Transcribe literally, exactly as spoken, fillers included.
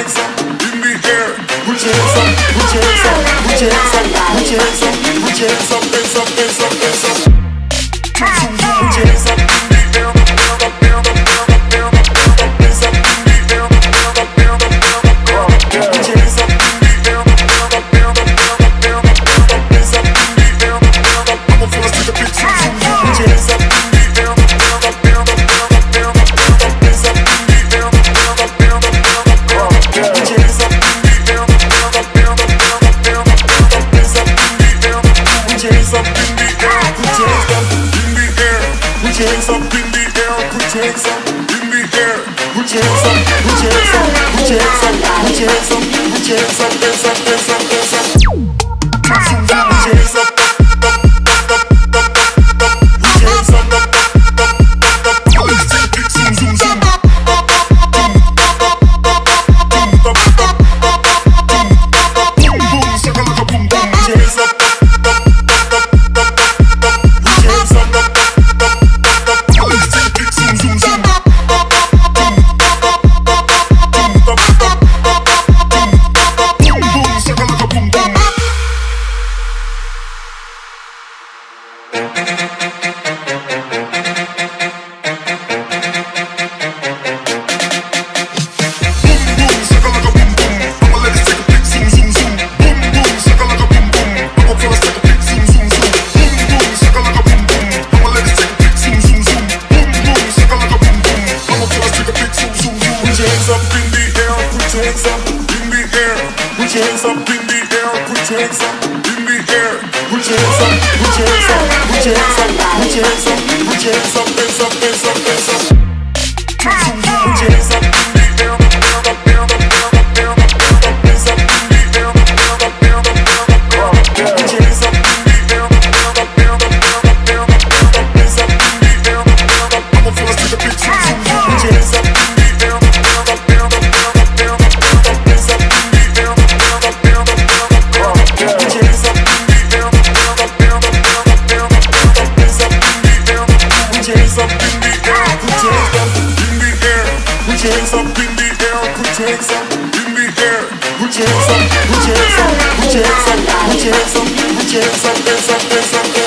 hands up in the air. Put your hands up, put your hands up, put your hands up, put your hands up, put your hands up, hands up, hands up, hands up. Put your hands up in the air, up, up, up, up, up, up, up, up, hands up in the air, up, up, up, up, up, up. Put your hands up in the air, up, up, up, up, up, up, up, hands up in the air, up, up, up. I'ma feel us take a big zoom, zoom, zoom. Put your hands up in the air, up, up, up, up, up, up, up, hands up in the air, up, up, up, up, up, up. Put your hands up in the air, up, up, up, up, up, up, hands up in the air. Put your hands up in the air, put your hands up in the air. Put your hands up in the air, put your hands up in the air. Put your hands up, put your hands up, put your hands up, put your hands up, put your hands up, hands up, hands up, hands up. Put your hands up, up, up, up, up, up, up, up. Put your hands up, up, up, up, up, up. Let's take a big zoom, zoom, zoom. Boom, boom, shakalaka, boom, boom. Put your hands up, up, up, up, up, up, up. Put your hands up, up, up, up, up, up. Let's take a big zoom, zoom, zoom. Put your hands up in the air, put your hands up in the air. Put your hands up, put your hands up, put your hands up, put your hands up, put your hands up, hands up, hands up, hands up. Put your hands up in the air, up, up, up, up, up, up, up, hands up in the air, up, up, up, up, up, up. Put your hands up in the air, up, up, up, up, up, up, hands up in the air, up, up, up. I'ma feel us take a big zoom, zoom, zoom. Put your hands up in the air, up, up, up, up, up, up, hands up in the air. Put your hands up in the air, up, up, up, up, up, up, hands up in the air. Put your hands up in the air, put your hands up in the air. Put your hands up in the air, put your hands up in the air. Put your hands up, put your hands up, put your hands up, put your hands up, put your hands up, hands up, hands up.